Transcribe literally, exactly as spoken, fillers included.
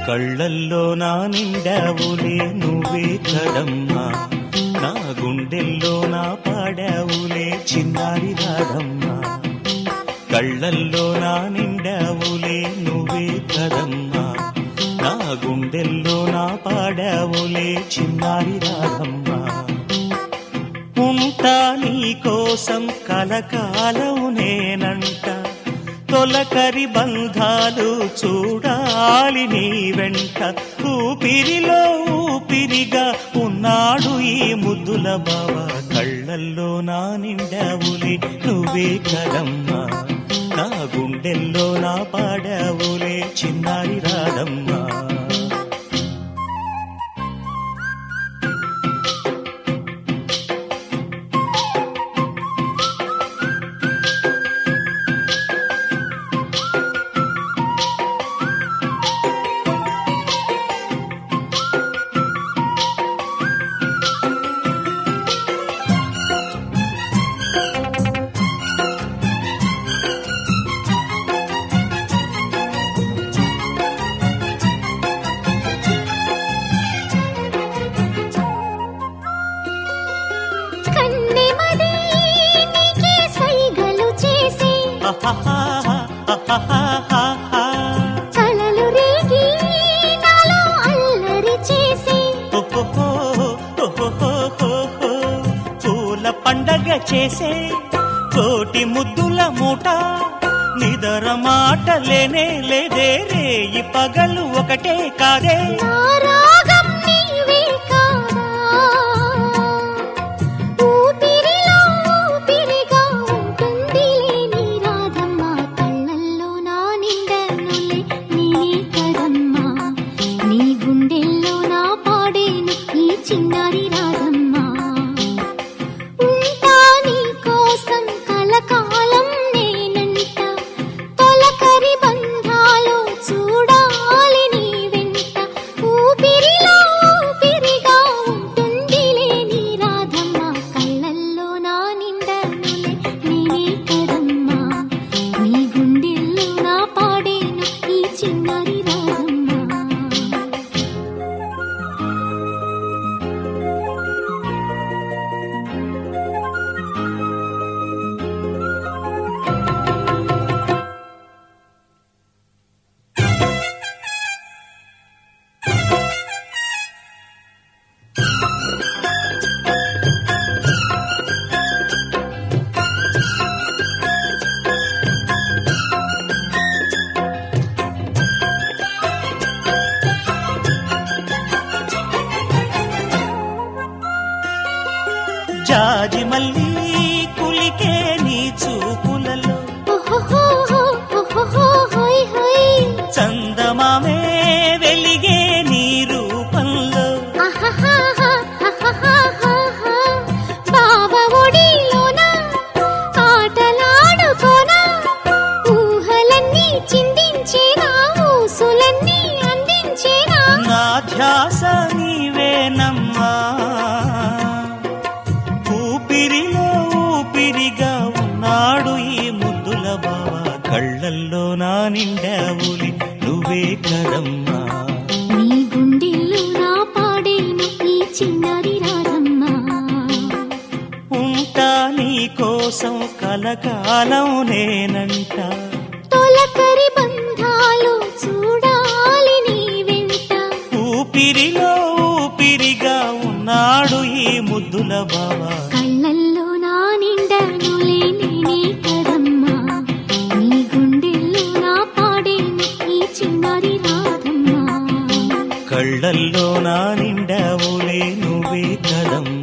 కళ్ళల్లో నా నిండావులే నువ్వే కదమ్మా, నా గుండెల్లో నా పాడావులే చిన్నారి రాధమ్మా. కళ్ళల్లో నా నిండావులే నువ్వే కదమ్మా, నా గుండెల్లో నా పాడావులే చిన్నారి రాధమ్మా. ఉంటా నీ కోసం కలకాలం నేనంట, తొలకరి బంధాలు చూడాలి నీ వెంట. ఊపిరిలో ఊపిరిగా ఉన్నాడు ఈ ముద్దుల బావ, కళ్ళల్లో నా నిండావులే నువ్వే కదమ్మా, నా గుండెల్లో నా పాడావులే చిన్నారి రాధమ్మా. కలలు రేగి నాలో అల్లరి చేసి పూల పండగ చేసే కోటి ముద్దుల మూట, నిదర మాట లేనే లేదే రేయి పగలు ఒకటే కాదే. రాగం నీవే కాదా, ఊపిరిలో ఊపిరిగా ఉంటుంది నీ రాధమ్మ. కళ్ళల్లో నా నిండనులే నేనే కదమ్మా, నీ గుండెల్లో నా పాడేను ఈ చిన్నారి రాధమ్మ. ఉంటా నీ కోసం కలకాలం నేనంట, తొలకరి బంధాలు చూడాలి నీ వెంట. ఊపిరిలో ఊపిరిగా ఉంటుందిలే నీ రాధమ్మ. కళ్ళల్లో నా నిండనులే నేనే కదమ్మా, నీ గుండెల్లో నా పాడేను ఈ చిన్నారి రాధమ్మ. జాజి మల్లి కులికే నీ చూపులలో, చందమామే వెలిగే నీ రూపంలో. బావ ఒడిలోనా ఆటలాడుకోనా, ఊహలన్నీ చిందించేనా ఊసులన్నీ అందించేనా. నా ధ్యాస నీవేనమ్మా, ఊపిరిలో ఊపిరిగా ఉన్నాడు ఈ ముద్దుల బావ, కళ్ళల్లో నా నిండావులి నువ్వే కదమ్మా, నీ గుండెల్లో నా పాడేను ఈ చిన్నారి రాధమ్మ. ఉంటా నీ కోసం కలకాలం నేనంట, తొలకరి బంధాలు చూడాలి నీ వెంట. ఊపిరిలో ఊపిరిగా ఉన్నాడు ఈ ముద్దుల బావ, కళ్ళల్లో నా నిండనులే నేనే కదమ్మా, నీ గుండెల్లో నా పాడేను ఈ చిన్నారి రాధమ్మ. కళ్ళల్లో నా నిండావులే నువ్వే కదమ్మా.